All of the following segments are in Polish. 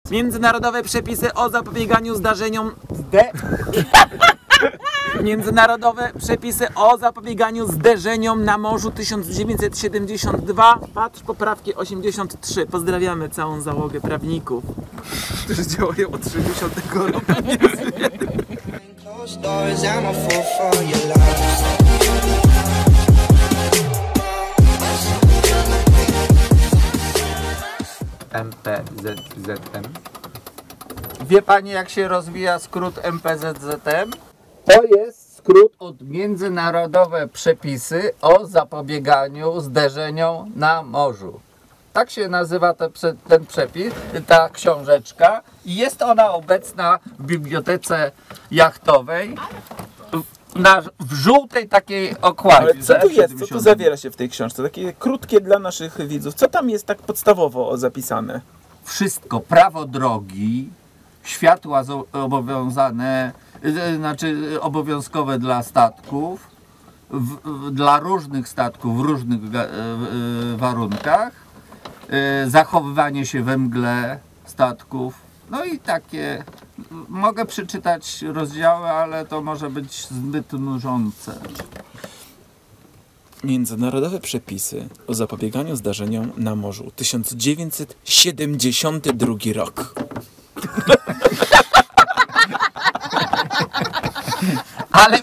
Międzynarodowe przepisy o zapobieganiu zdarzeniom Międzynarodowe przepisy o zapobieganiu zderzeniom na morzu 1972. Patrz, poprawki 83. Pozdrawiamy całą załogę prawników, którzy działają od 60 roku. MPZZM. Wie pani, jak się rozwija skrót MPZZM? To jest skrót od Międzynarodowe Przepisy o Zapobieganiu Zderzeniom na Morzu. Tak się nazywa ten przepis, ta książeczka. I jest ona obecna w bibliotece jachtowej w żółtej takiej okładce. Ale co tu jest? Co tu zawiera się w tej książce? Takie krótkie dla naszych widzów. Co tam jest tak podstawowo zapisane? Wszystko. Prawo drogi, światła obowiązane, znaczy obowiązkowe dla statków, dla różnych statków w różnych warunkach, zachowywanie się we mgle statków, no i takie. Mogę przeczytać rozdziały, ale to może być zbyt nużące. Międzynarodowe przepisy o zapobieganiu zdarzeniom na morzu. 1972 rok. Ale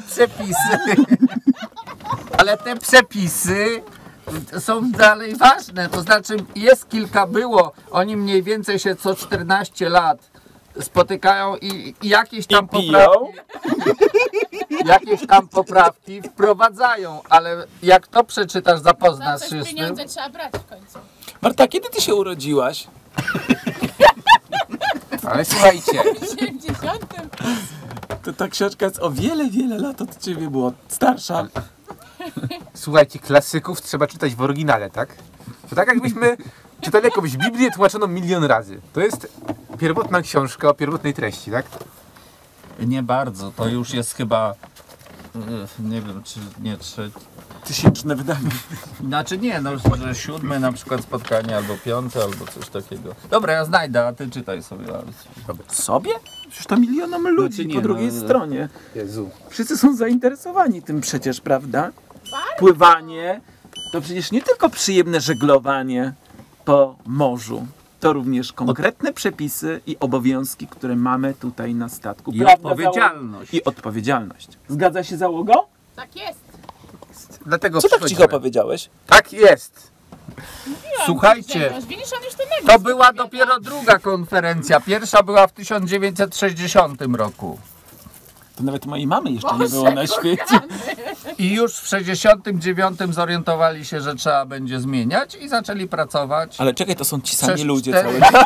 te przepisy są dalej ważne. To znaczy jest kilka, oni mniej więcej się co 14 lat spotykają i jakieś tam poprawki wprowadzają, ale jak to przeczytasz, zapoznasz się z tym. Pieniądze trzeba brać w końcu. Marta, kiedy ty się urodziłaś? Ale słuchajcie, W 70. To ta książka jest o wiele, wiele lat od ciebie była starsza. Słuchajcie, klasyków trzeba czytać w oryginale, tak? To tak jakbyśmy czytali jakąś Biblię tłumaczoną milion razy. To jest pierwotna książka o pierwotnej treści, tak? nie bardzo, to już jest chyba, nie wiem, czy nie trzecie. Tysięczne wydanie. Znaczy nie, no, że 7 na przykład spotkanie, albo 5, albo coś takiego. Dobra, ja znajdę, a ty czytaj sobie. Sobie? Przecież to milionom ludzi Znaczy nie, po drugiej no, stronie. Jezu. Wszyscy są zainteresowani tym przecież, prawda? Pływanie to przecież nie tylko przyjemne żeglowanie po morzu. To również konkretne przepisy i obowiązki, które mamy tutaj na statku. I Prawda, odpowiedzialność. I odpowiedzialność. Zgadza się, załogo? Tak jest. Dlatego Co tak przychodzimy. cicho powiedziałeś? Tak jest. Słuchajcie, Widzisz, on już to nagle to była dopiero druga konferencja. Pierwsza była w 1960 roku. To nawet mojej mamy jeszcze nie było na świecie. I już w 69 zorientowali się, że trzeba będzie zmieniać i zaczęli pracować. Ale czekaj, to są ci sami Przez ludzie 4 cały czas.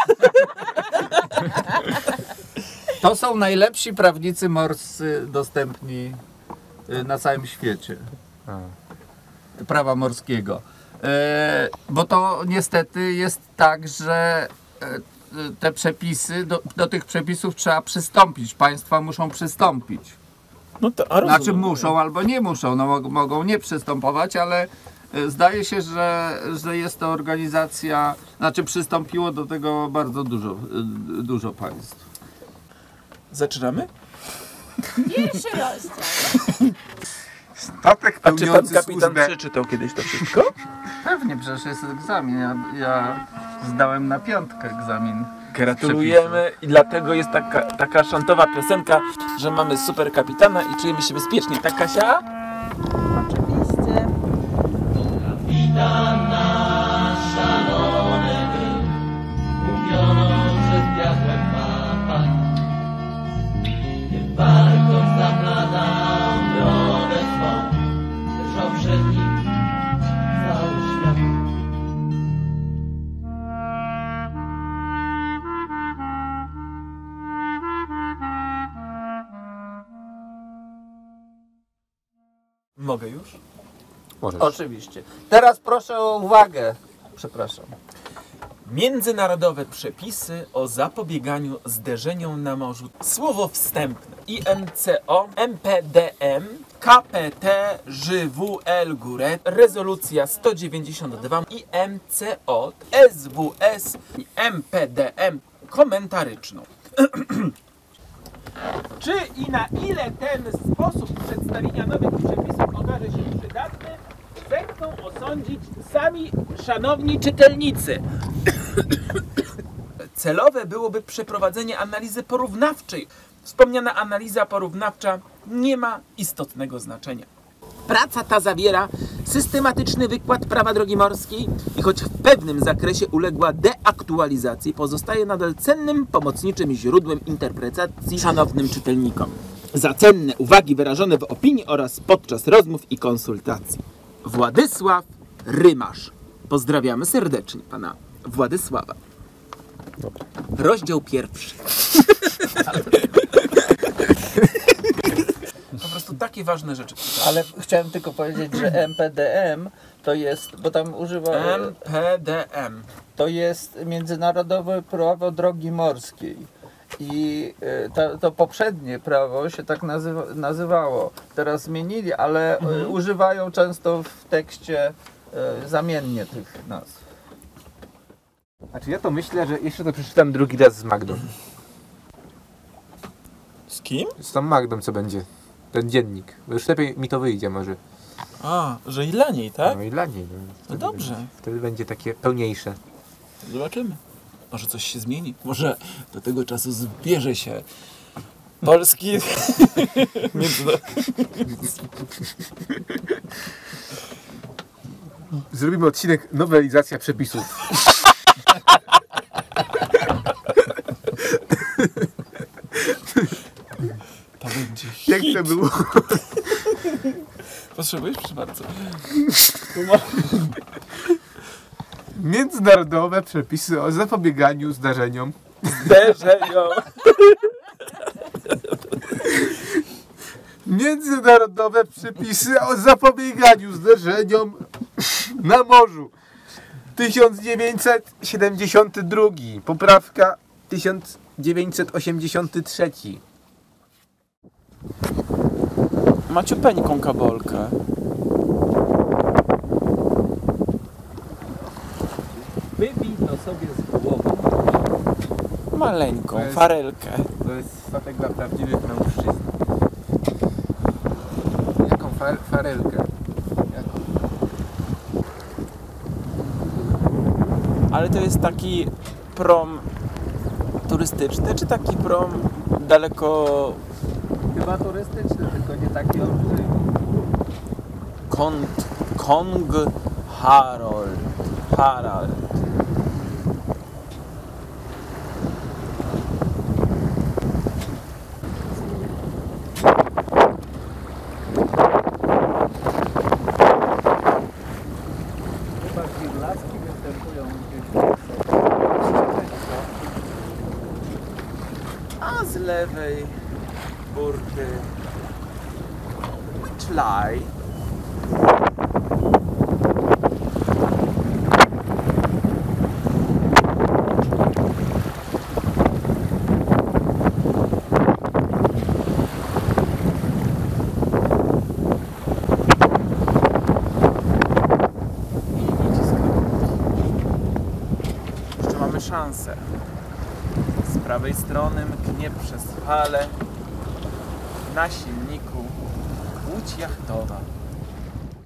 To są najlepsi prawnicy morscy dostępni na całym świecie. Prawa morskiego. Bo to niestety jest tak, że te przepisy, do tych przepisów trzeba przystąpić. Państwa muszą przystąpić. No to, a rozumiem. Znaczy muszą albo nie muszą, no mogą nie przystępować, ale zdaje się, że jest to organizacja, znaczy przystąpiło do tego bardzo dużo państw. Zaczynamy? Pierwszy rozdział. Statek A czy pan pełniący kapitan służbę... przeczytał kiedyś to wszystko? Pewnie, przecież jest egzamin. Ja zdałem na 5 egzamin. Gratulujemy i dlatego jest taka szantowa piosenka, że mamy super kapitana i czujemy się bezpiecznie. Tak, Kasia? Oczywiście. Mogę już? Możesz. Oczywiście. Teraz proszę o uwagę. Przepraszam. Międzynarodowe przepisy o zapobieganiu zderzeniom na morzu. Słowo wstępne. IMCO, MPDM, KPT, ŻWL Góret, rezolucja 192, IMCO, SWS, MPDM, komentaryczną. Czy i na ile ten sposób przedstawienia nowych przepisów okaże się przydatny, zechcą osądzić sami szanowni czytelnicy. Celowe byłoby przeprowadzenie analizy porównawczej. Wspomniana analiza porównawcza nie ma istotnego znaczenia. Praca ta zawiera systematyczny wykład prawa drogi morskiej i choć w pewnym zakresie uległa deaktualizacji, pozostaje nadal cennym, pomocniczym źródłem interpretacji szanownym czytelnikom. Za cenne uwagi wyrażone w opinii oraz podczas rozmów i konsultacji. Władysław Rymarz. Pozdrawiamy serdecznie pana Władysława. Rozdział 1. Po prostu takie ważne rzeczy. Ale chciałem tylko powiedzieć, że MPDM to jest, bo tam używa... MPDM. To jest Międzynarodowe Prawo Drogi Morskiej. I to poprzednie prawo się tak nazywało. Teraz zmienili, ale używają często w tekście zamiennie tych nazw. Znaczy ja to myślę, że jeszcze to przeczytam drugi raz z Magdą. Z kim? Z tą Magdą, co będzie. Ten dziennik. Bo już lepiej mi to wyjdzie może. A, że i dla niej, tak? No i dla niej. No dobrze. Wtedy będzie takie pełniejsze. Zobaczymy. Może coś się zmieni. Może do tego czasu zbierze się polski Zrobimy odcinek nowelizacja przepisów. To będzie hit. Jak to było? Potrzebujesz? Proszę bardzo. Międzynarodowe przepisy o zapobieganiu zdarzeniom. Zderzeniom. Międzynarodowe przepisy o zapobieganiu zdarzeniom na morzu. 1972. Poprawka 1983. Maciupeńką kabolkę. Wybij to sobie z głowy. Maleńką, To jest- farelkę. To jest statek dla prawdziwych mężczyzn. Jaką farelkę? Jaką? Ale to jest taki prom turystyczny, czy taki prom daleko Chyba turystyczny, tylko nie taki olbrzymi. Kong Harald. Chyba girlaski występują gdzieś. A z lewej burty Czlaj. Jeszcze mamy szansę. Z prawej strony mknie przez falę na silniku łódź jachtowa.